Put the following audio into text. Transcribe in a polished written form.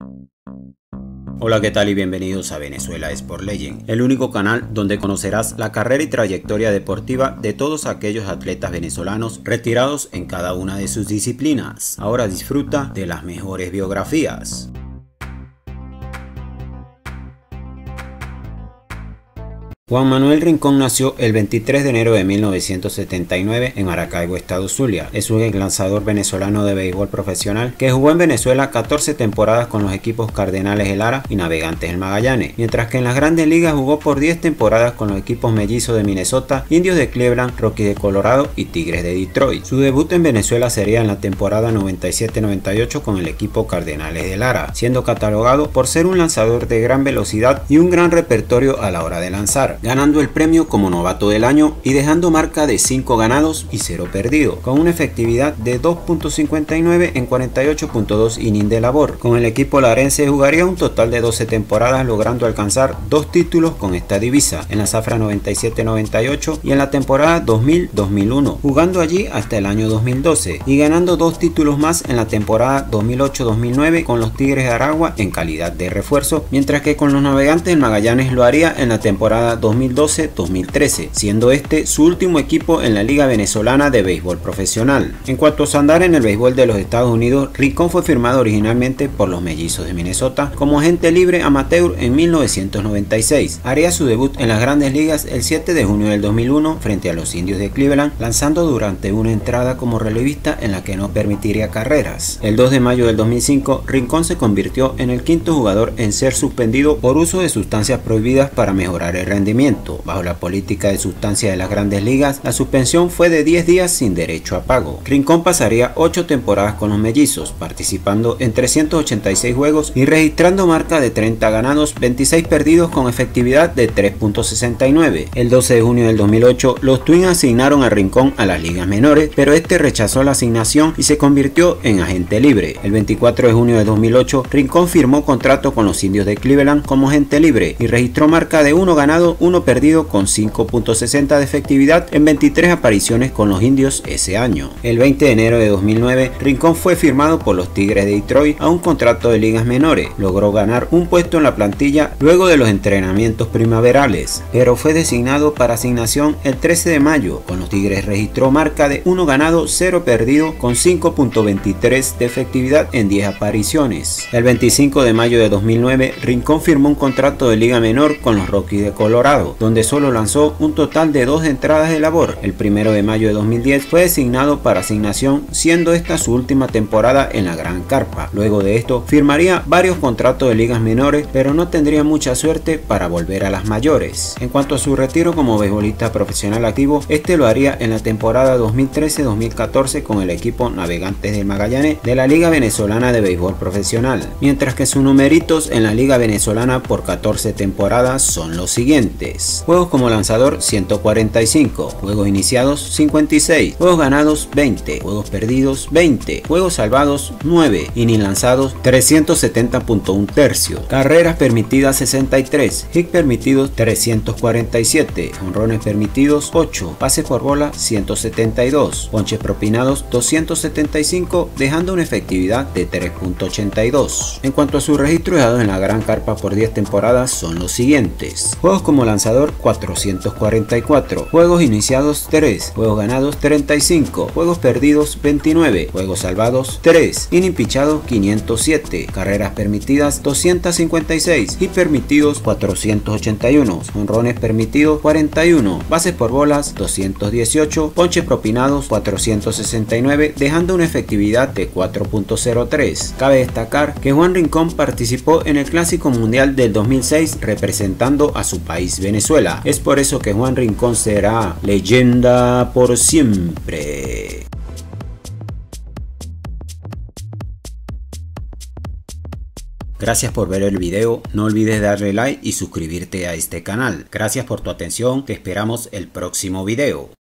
Hola, ¿qué tal? Y bienvenidos a Venezuela Sport Legend, el único canal donde conocerás la carrera y trayectoria deportiva de todos aquellos atletas venezolanos retirados en cada una de sus disciplinas. Ahora disfruta de las mejores biografías. Juan Manuel Rincón nació el 23 de enero de 1979 en Maracaibo, estado Zulia. Es un ex lanzador venezolano de béisbol profesional que jugó en Venezuela 14 temporadas con los equipos Cardenales del Lara y Navegantes del Magallanes, mientras que en las Grandes Ligas jugó por 10 temporadas con los equipos Mellizos de Minnesota, Indios de Cleveland, Rockies de Colorado y Tigres de Detroit. Su debut en Venezuela sería en la temporada 97-98 con el equipo Cardenales del Lara, siendo catalogado por ser un lanzador de gran velocidad y un gran repertorio a la hora de lanzar, ganando el premio como novato del año y dejando marca de 5 ganados y 0 perdidos, con una efectividad de 2.59 en 48.2 innings de labor. Con el equipo larense jugaría un total de 12 temporadas, logrando alcanzar 2 títulos con esta divisa, en la zafra 97-98 y en la temporada 2000-2001, jugando allí hasta el año 2012 y ganando 2 títulos más en la temporada 2008-2009 con los Tigres de Aragua en calidad de refuerzo, mientras que con los Navegantes del Magallanes lo haría en la temporada 2012-2013, siendo este su último equipo en la Liga Venezolana de Béisbol Profesional. En cuanto a su andar en el béisbol de los Estados Unidos, Rincón fue firmado originalmente por los Mellizos de Minnesota como agente libre amateur en 1996. Haría su debut en las Grandes Ligas el 7 de junio del 2001 frente a los Indios de Cleveland, lanzando durante una entrada como relevista en la que no permitiría carreras. El 2 de mayo del 2005, Rincón se convirtió en el 5º jugador en ser suspendido por uso de sustancias prohibidas para mejorar el rendimiento. Bajo la política de sustancias de las Grandes Ligas, la suspensión fue de 10 días sin derecho a pago. Rincón pasaría 8 temporadas con los Mellizos, participando en 386 juegos y registrando marca de 30 ganados, 26 perdidos con efectividad de 3.69. El 12 de junio del 2008, los Twins asignaron a Rincón a las ligas menores, pero este rechazó la asignación y se convirtió en agente libre. El 24 de junio de 2008, Rincón firmó contrato con los Indios de Cleveland como agente libre y registró marca de 1 ganado, 1 perdido con 5.60 de efectividad en 23 apariciones con los Indios ese año. El 20 de enero de 2009, Rincón fue firmado por los Tigres de Detroit a un contrato de ligas menores. Logró ganar un puesto en la plantilla luego de los entrenamientos primaverales, pero fue designado para asignación el 13 de mayo. Con los Tigres registró marca de 1 ganado, 0 perdido con 5.23 de efectividad en 10 apariciones. El 25 de mayo de 2009, Rincón firmó un contrato de liga menor con los Rockies de Colorado, donde solo lanzó un total de 2 entradas de labor. El 1 de mayo de 2010 fue designado para asignación, siendo esta su última temporada en la Gran Carpa. Luego de esto firmaría varios contratos de ligas menores, pero no tendría mucha suerte para volver a las mayores. En cuanto a su retiro como beisbolista profesional activo, este lo haría en la temporada 2013-2014 con el equipo Navegantes del Magallanes de la Liga Venezolana de Béisbol Profesional, mientras que sus numeritos en la Liga Venezolana por 14 temporadas son los siguientes: juegos como lanzador 145, juegos iniciados 56, juegos ganados 20, juegos perdidos 20, juegos salvados 9, innings lanzados 370.1 tercios, carreras permitidas 63, hits permitidos 347, jonrones permitidos 8, pases por bola 172, ponches propinados 275, dejando una efectividad de 3.82. En cuanto a sus registros dejados en la Gran Carpa por 10 temporadas son los siguientes: juegos como lanzador 444, juegos iniciados 3, juegos ganados 35, juegos perdidos 29, juegos salvados 3, inning pichado 507, carreras permitidas 256, hits permitidos 481, jonrones permitidos 41, bases por bolas 218, ponches propinados 469, dejando una efectividad de 4.03. Cabe destacar que Juan Rincón participó en el Clásico Mundial del 2006 representando a su país Venezuela. Es por eso que Juan Rincón será leyenda por siempre. Gracias por ver el video, no olvides darle like y suscribirte a este canal. Gracias por tu atención, te esperamos el próximo video.